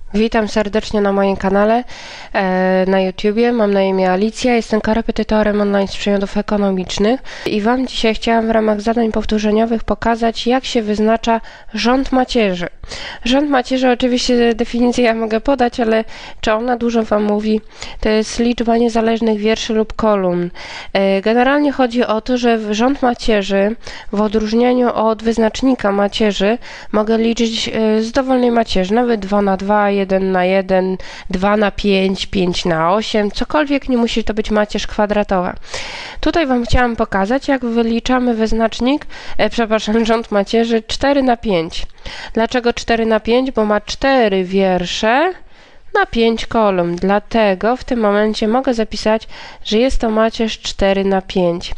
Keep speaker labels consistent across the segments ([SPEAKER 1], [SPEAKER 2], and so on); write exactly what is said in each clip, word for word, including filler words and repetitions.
[SPEAKER 1] Witam serdecznie na moim kanale e, na YouTubie. Mam na imię Alicja, jestem korepetytorem online z przedmiotów ekonomicznych i Wam dzisiaj chciałam w ramach zadań powtórzeniowych pokazać, jak się wyznacza rząd macierzy. Rząd macierzy, oczywiście definicję ja mogę podać, ale czy ona dużo Wam mówi? To jest liczba niezależnych wierszy lub kolumn. E, generalnie chodzi o to, że rząd macierzy w odróżnieniu od wyznacznika macierzy mogę liczyć e, z dowolnej macierzy, nawet dwa na dwa, jeden na jeden, dwa na pięć, pięć na osiem, cokolwiek, nie musi to być macierz kwadratowa. Tutaj Wam chciałam pokazać, jak wyliczamy wyznacznik, e, przepraszam, rząd macierzy cztery na pięć. Dlaczego cztery na pięć? Bo ma cztery wiersze na pięć kolumn. Dlatego w tym momencie mogę zapisać, że jest to macierz cztery na pięć.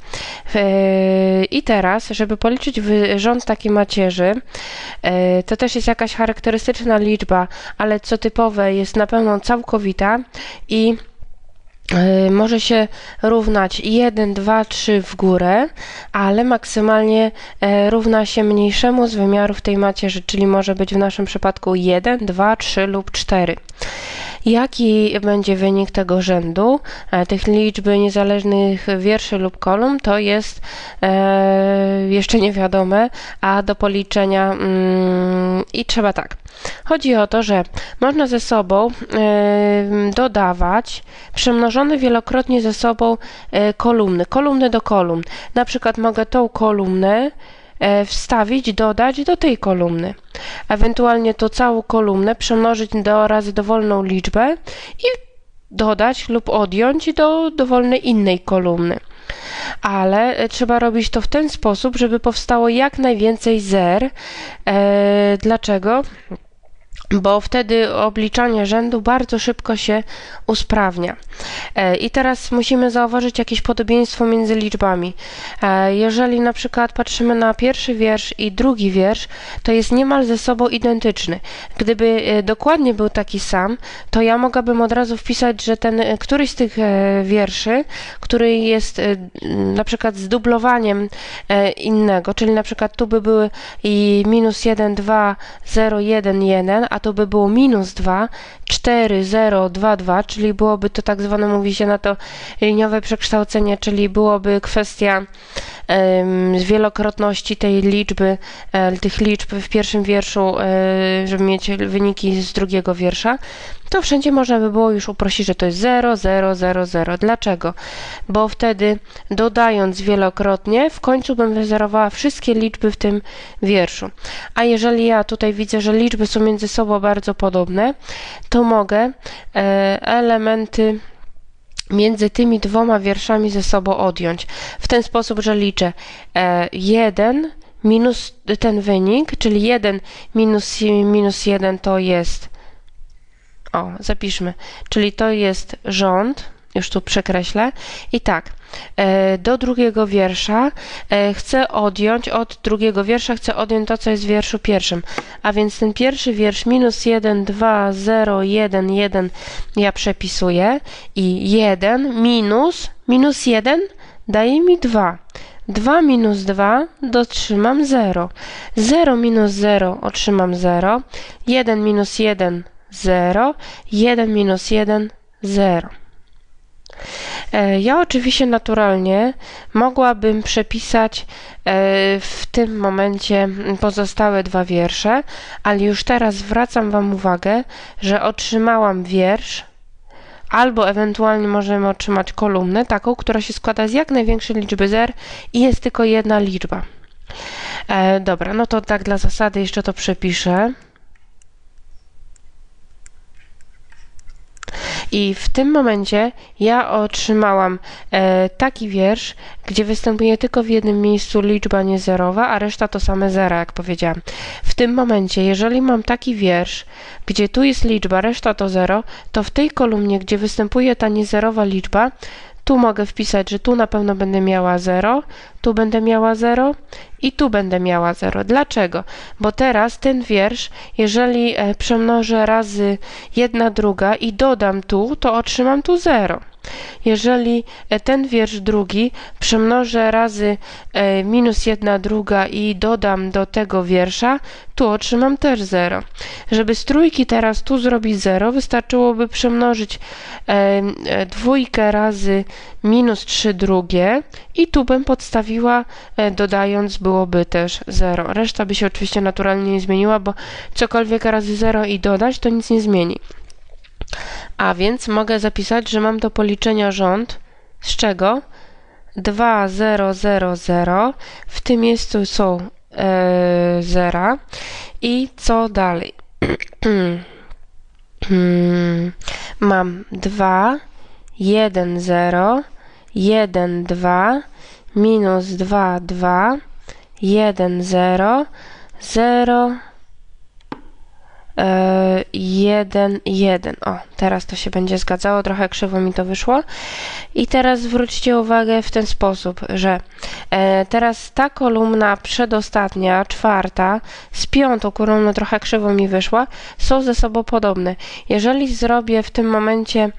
[SPEAKER 1] I teraz, żeby policzyć rząd takiej macierzy, to też jest jakaś charakterystyczna liczba, ale co typowe jest na pewno całkowita i może się równać jeden, dwa, trzy w górę, ale maksymalnie równa się mniejszemu z wymiarów tej macierzy, czyli może być w naszym przypadku jeden, dwa, trzy lub cztery. Jaki będzie wynik tego rzędu, tych liczby niezależnych wierszy lub kolumn, to jest e, jeszcze niewiadome, a do policzenia mm, i trzeba tak. Chodzi o to, że można ze sobą e, dodawać przemnożone wielokrotnie ze sobą e, kolumny, kolumny do kolumn. Na przykład mogę tą kolumnę wstawić, dodać do tej kolumny. Ewentualnie to całą kolumnę przemnożyć do razy dowolną liczbę i dodać lub odjąć do dowolnej innej kolumny. Ale trzeba robić to w ten sposób, żeby powstało jak najwięcej zer. E, dlaczego? Bo wtedy obliczanie rzędu bardzo szybko się usprawnia. I teraz musimy zauważyć jakieś podobieństwo między liczbami. Jeżeli na przykład patrzymy na pierwszy wiersz i drugi wiersz, to jest niemal ze sobą identyczny. Gdyby dokładnie był taki sam, to ja mogłabym od razu wpisać, że ten któryś z tych wierszy, który jest na przykład z dublowaniem innego, czyli na przykład tu by były i minus jeden, dwa, zero, jeden, jeden, a to by było minus dwa, cztery, zero, dwa, dwa, czyli byłoby to tak zwane, mówi się na to liniowe przekształcenie, czyli byłoby kwestia um, wielokrotności tej liczby, e, tych liczb w pierwszym wierszu, e, żeby mieć wyniki z drugiego wiersza, to wszędzie można by było już uprościć, że to jest zero, zero, zero, zero. Dlaczego? Bo wtedy dodając wielokrotnie, w końcu bym wyzerowała wszystkie liczby w tym wierszu. A jeżeli ja tutaj widzę, że liczby są między sobą bardzo podobne, to mogę e, elementy między tymi dwoma wierszami ze sobą odjąć. W ten sposób, że liczę e, jeden minus ten wynik, czyli jeden minus, minus jeden to jest, o, zapiszmy, czyli to jest rząd, już tu przekreślę, i tak, e, do drugiego wiersza e, chcę odjąć, od drugiego wiersza chcę odjąć to, co jest w wierszu pierwszym, a więc ten pierwszy wiersz minus jeden, dwa, zero, jeden, jeden ja przepisuję i jeden minus, minus jeden daje mi dwa. dwa minus dwa otrzymam zero. zero minus zero otrzymam zero. jeden minus jeden zero. jeden minus jeden zero. Ja oczywiście naturalnie mogłabym przepisać w tym momencie pozostałe dwa wiersze, ale już teraz zwracam Wam uwagę, że otrzymałam wiersz, albo ewentualnie możemy otrzymać kolumnę, taką, która się składa z jak największej liczby zer i jest tylko jedna liczba. E, dobra, no to tak dla zasady jeszcze to przepiszę. I w tym momencie ja otrzymałam e, taki wiersz, gdzie występuje tylko w jednym miejscu liczba niezerowa, a reszta to same zera, jak powiedziałam. W tym momencie, jeżeli mam taki wiersz, gdzie tu jest liczba, reszta to zero, to w tej kolumnie, gdzie występuje ta niezerowa liczba, tu mogę wpisać, że tu na pewno będę miała zero, tu będę miała zero i tu będę miała zero. Dlaczego? Bo teraz ten wiersz, jeżeli przemnożę razy jedna druga i dodam tu, to otrzymam tu zero. Jeżeli ten wiersz drugi przemnożę razy e, minus jedna druga i dodam do tego wiersza, tu otrzymam też zero. Żeby z trójki teraz tu zrobić zero, wystarczyłoby przemnożyć e, e, dwójkę razy minus trzy drugie i tu bym podstawiła, e, dodając byłoby też zero. Reszta by się oczywiście naturalnie nie zmieniła, bo cokolwiek razy zero i dodać, to nic nie zmieni. A więc mogę zapisać, że mam do policzenia rząd, z czego dwa, zero, zero, zero, w tym miejscu są e, zera i co dalej? Mam dwa, jeden, zero, jeden, dwa, minus dwa, dwa, jeden, zero, zero, jeden, jeden. O, teraz to się będzie zgadzało, trochę krzywo mi to wyszło. I teraz zwróćcie uwagę w ten sposób, że e, teraz ta kolumna przedostatnia, czwarta, z piątą kolumną, trochę krzywo mi wyszła, są ze sobą podobne. Jeżeli zrobię w tym momencie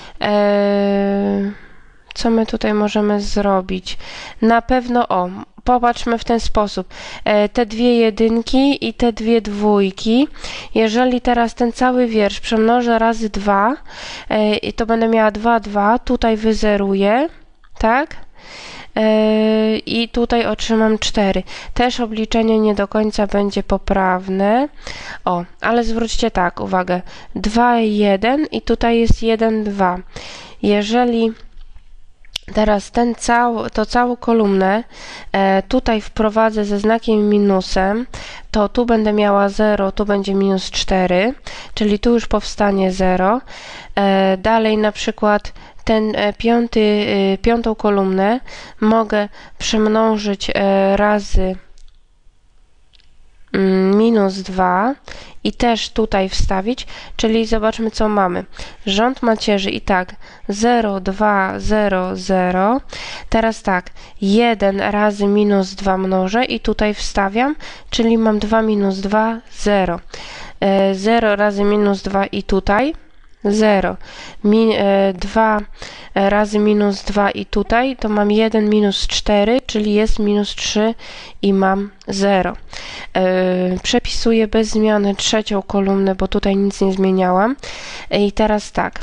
[SPEAKER 1] e, co my tutaj możemy zrobić? Na pewno, o, popatrzmy w ten sposób. E, te dwie jedynki i te dwie dwójki. Jeżeli teraz ten cały wiersz przemnożę razy dwa, e, i to będę miała dwa, dwa, tutaj wyzeruję, tak? E, I tutaj otrzymam cztery. Też obliczenie nie do końca będzie poprawne. O, ale zwróćcie tak, uwagę. dwa, jeden i tutaj jest jeden, dwa. Jeżeli teraz ten cał, to całą kolumnę e, tutaj wprowadzę ze znakiem minusem, to tu będę miała zero, tu będzie minus cztery, czyli tu już powstanie zero. E, dalej na przykład ten e, piąty, e, piątą kolumnę mogę przemnożyć e, razy minus dwa i też tutaj wstawić, czyli zobaczmy, co mamy. Rząd macierzy i tak zero, dwa, zero, zero. Teraz tak, jeden razy minus dwa mnożę i tutaj wstawiam, czyli mam dwa minus dwa, zero. zero razy minus dwa i tutaj zero. Min, e, dwa razy minus dwa i tutaj to mam jeden minus cztery, czyli jest minus trzy i mam zero. E, przepisuję bez zmiany trzecią kolumnę, bo tutaj nic nie zmieniałam. E, I teraz tak.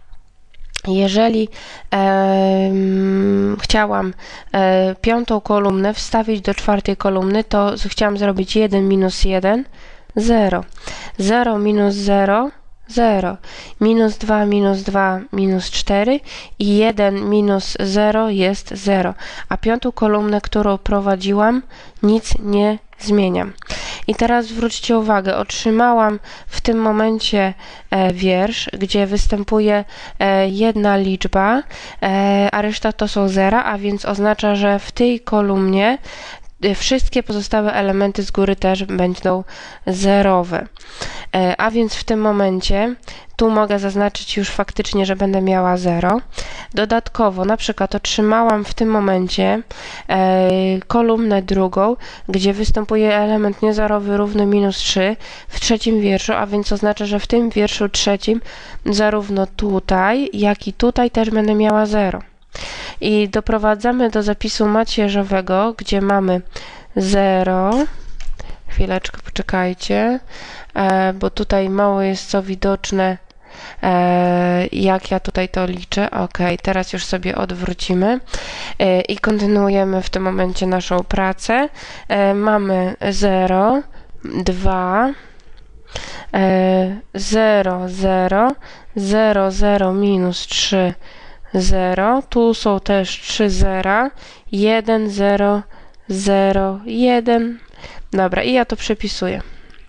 [SPEAKER 1] Jeżeli e, chciałam e, piątą kolumnę wstawić do czwartej kolumny, to chciałam zrobić jeden minus jeden, zero. zero minus zero, zero. Minus dwa, minus dwa, minus cztery i jeden minus zero jest zero. A piątą kolumnę, którą prowadziłam, nic nie zmieniam. I teraz zwróćcie uwagę, otrzymałam w tym momencie e, wiersz, gdzie występuje e, jedna liczba, e, a reszta to są zera, a więc oznacza, że w tej kolumnie wszystkie pozostałe elementy z góry też będą zerowe. E, a więc w tym momencie tu mogę zaznaczyć już faktycznie, że będę miała zero. Dodatkowo na przykład otrzymałam w tym momencie e, kolumnę drugą, gdzie występuje element niezerowy równy minus trzy w trzecim wierszu, a więc oznacza, że w tym wierszu trzecim zarówno tutaj, jak i tutaj też będę miała zero. I doprowadzamy do zapisu macierzowego, gdzie mamy zero. Chwileczkę, poczekajcie, e, bo tutaj mało jest co widoczne, e, jak ja tutaj to liczę. Ok, teraz już sobie odwrócimy e, i kontynuujemy w tym momencie naszą pracę. E, mamy zero, dwa, zero, zero, zero, zero, minus trzy, zero, tu są też trzy zera, jeden, zero, zero, jeden. Dobra, i ja to przepisuję.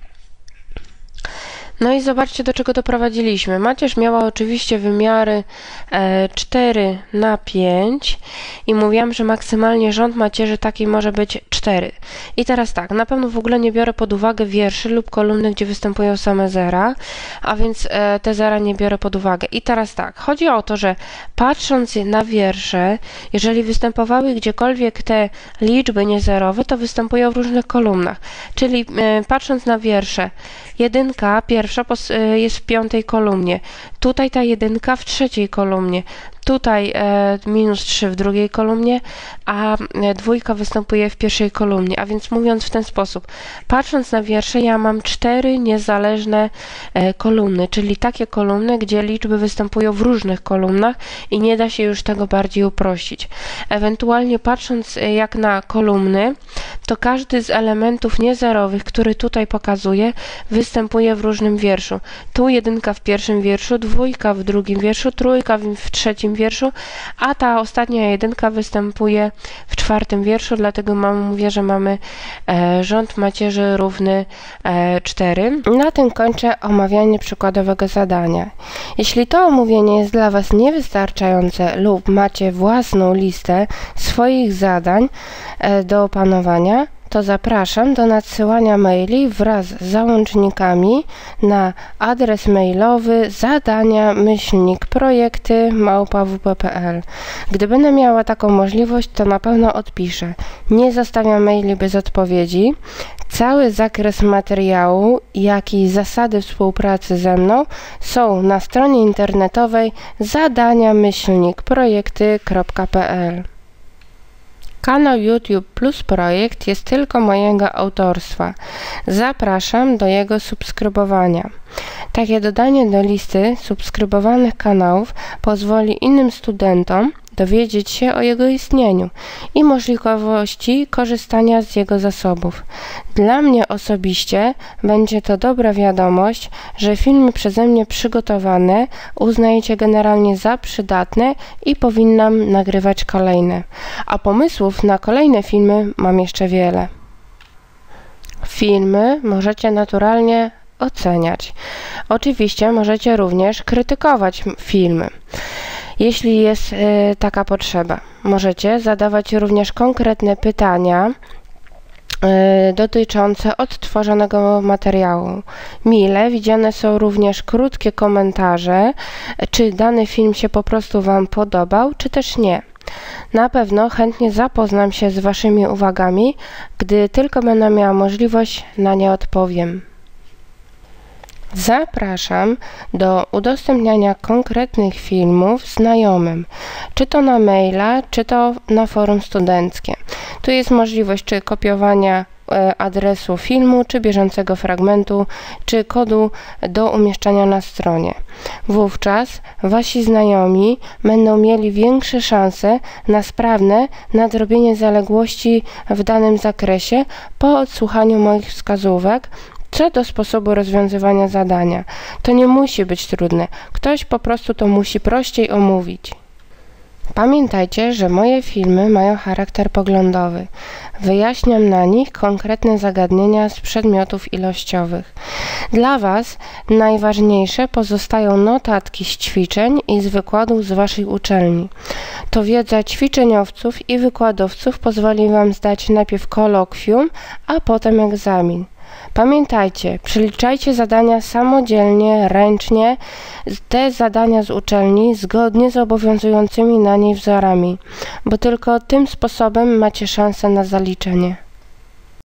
[SPEAKER 1] No i zobaczcie, do czego doprowadziliśmy. Macierz miała oczywiście wymiary e, cztery na pięć i mówiłam, że maksymalnie rząd macierzy takiej może być cztery. I teraz tak, na pewno w ogóle nie biorę pod uwagę wierszy lub kolumny, gdzie występują same zera, a więc e, te zera nie biorę pod uwagę. I teraz tak, chodzi o to, że patrząc na wiersze, jeżeli występowały gdziekolwiek te liczby niezerowe, to występują w różnych kolumnach. Czyli e, patrząc na wiersze, jedynka pierwsza jest w piątej kolumnie, tutaj ta jedynka w trzeciej kolumnie, Tutaj e, minus trzy w drugiej kolumnie, a e, dwójka występuje w pierwszej kolumnie. A więc mówiąc w ten sposób, patrząc na wiersze, ja mam cztery niezależne e, kolumny, czyli takie kolumny, gdzie liczby występują w różnych kolumnach i nie da się już tego bardziej uprościć. Ewentualnie patrząc e, jak na kolumny, to każdy z elementów niezerowych, który tutaj pokazuję, występuje w różnym wierszu. Tu jedynka w pierwszym wierszu, dwójka w drugim wierszu, trójka w trzecim wierszu, a ta ostatnia jedynka występuje w czwartym wierszu, dlatego mam, mówię, że mamy e, rząd macierzy równy e, cztery. Na tym kończę omawianie przykładowego zadania. Jeśli to omówienie jest dla Was niewystarczające lub macie własną listę swoich zadań e, do opanowania, to zapraszam do nadsyłania maili wraz z załącznikami na adres mailowy zadania myślnik projekty małpa w p kropka p l. Gdy będę miała taką możliwość, to na pewno odpiszę. Nie zostawiam maili bez odpowiedzi. Cały zakres materiału, jak i zasady współpracy ze mną są na stronie internetowej zadania myślnik projekty kropka p l. Kanał YouTube Plus Projekt jest tylko mojego autorstwa. Zapraszam do jego subskrybowania. Takie dodanie do listy subskrybowanych kanałów pozwoli innym studentom dowiedzieć się o jego istnieniu i możliwości korzystania z jego zasobów. Dla mnie osobiście będzie to dobra wiadomość, że filmy przeze mnie przygotowane uznajecie generalnie za przydatne i powinnam nagrywać kolejne. A pomysłów na kolejne filmy mam jeszcze wiele. Filmy możecie naturalnie oceniać. Oczywiście możecie również krytykować filmy, jeśli jest y, taka potrzeba. Możecie zadawać również konkretne pytania y, dotyczące odtworzonego materiału. Mile widziane są również krótkie komentarze, czy dany film się po prostu Wam podobał, czy też nie. Na pewno chętnie zapoznam się z Waszymi uwagami, gdy tylko będę miała możliwość, na nie odpowiem. Zapraszam do udostępniania konkretnych filmów znajomym, czy to na maila, czy to na forum studenckie. Tu jest możliwość czy kopiowania adresu filmu, czy bieżącego fragmentu, czy kodu do umieszczania na stronie. Wówczas Wasi znajomi będą mieli większe szanse na sprawne nadrobienie zaległości w danym zakresie po odsłuchaniu moich wskazówek co do sposobu rozwiązywania zadania. To nie musi być trudne. Ktoś po prostu to musi prościej omówić. Pamiętajcie, że moje filmy mają charakter poglądowy. Wyjaśniam na nich konkretne zagadnienia z przedmiotów ilościowych. Dla Was najważniejsze pozostają notatki z ćwiczeń i z wykładów z Waszej uczelni. To wiedza ćwiczeniowców i wykładowców pozwoli Wam zdać najpierw kolokwium, a potem egzamin. Pamiętajcie, przeliczajcie zadania samodzielnie, ręcznie, te zadania z uczelni zgodnie z obowiązującymi na niej wzorami, bo tylko tym sposobem macie szansę na zaliczenie.